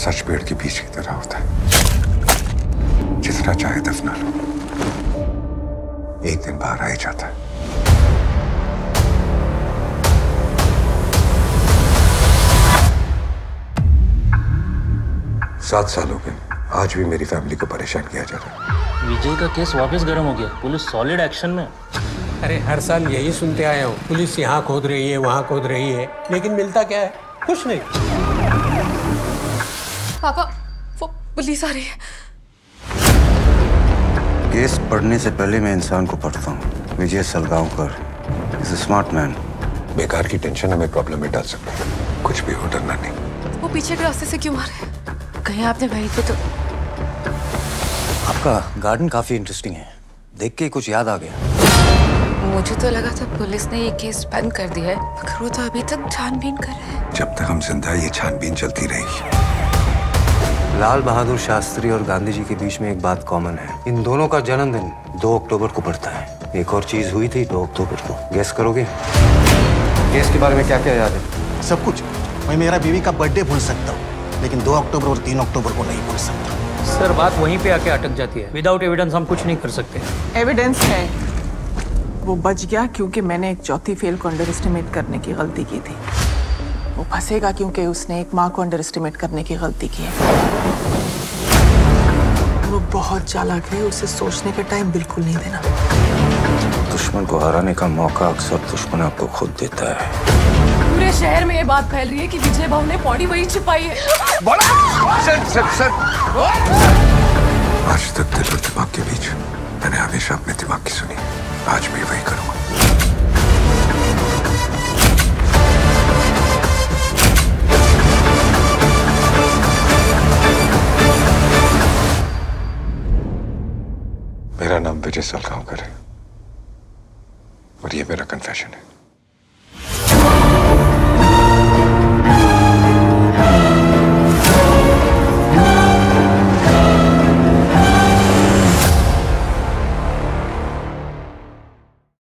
सच पेड़ के बीज की तरह होता है, जितना चाहे दफना लो, एक दिन बाहर आ ही जाता है। 7 साल हो गए, आज भी मेरी फैमिली को परेशान किया जा रहा है। विजय का केस वापस गर्म हो गया, पुलिस सॉलिड एक्शन में। अरे हर साल यही सुनते आए हो, पुलिस यहाँ खोद रही है, वहाँ खोद रही है, लेकिन मिलता क्या है? कुछ नहीं। पापा, वो पुलिस आ रही है। केस पढ़ने से पहले मैं इंसान को पढ़ता हूँ। Vijay Salgaonkar is a smart man. बेकार की टेंशन हमें प्रॉब्लम में डाल सकती है। कुछ भी हो, डरना नहीं। वो पीछे के रास्ते से क्यों मारे? कहीं आपने वहीं पे तो। आपका गार्डन काफी इंटरेस्टिंग है, देख के कुछ याद आ गया। मुझे तो लगा था पुलिस ने ये केस बंद कर दिया है, मगर वो तो अभी तक छानबीन कर रहे हैं। जब तक हम जिंदा ये छानबीन चलती रहेगी। लाल बहादुर शास्त्री और गांधी जी के बीच में एक बात कॉमन है, इन दोनों का जन्मदिन 2 अक्टूबर को पड़ता है। एक और चीज हुई थी 2 अक्टूबर को, गेस करोगे? केस के बारे में क्या क्या याद है? सब कुछ। मैं मेरा बीवी का बर्थडे भूल सकता हूँ, लेकिन 2 अक्टूबर और 3 अक्टूबर को नहीं भूल सकता। सर, बात वहीं पे आके अटक जाती है। विदाउट एविडेंस हम कुछ नहीं कर सकते। एविडेंस है, वो बच गया क्योंकि मैंने एक चौथी फेल को अंडर एस्टिमेट करने की गलती की थी। वो फंसेगा क्योंकि उसने एक माँ को अंडर एस्टिमेट करने की गलती की है। वो बहुत चालाक है, उसे सोचने का टाइम बिल्कुल नहीं देना। दुश्मन को हराने का मौका अक्सर दुश्मन आपको खुद देता है। पूरे शहर में ये बात फैल रही है कि विजय भाव ने बॉडी वही छिपाई है। सर। आज तक दिल और दिमाग के बीच मैंने हमेशा अपने दिमाग की सुनी, आज भी वही करूंगा। मेरा नाम विजय सलगांवकर है और ये मेरा कन्फेशन है।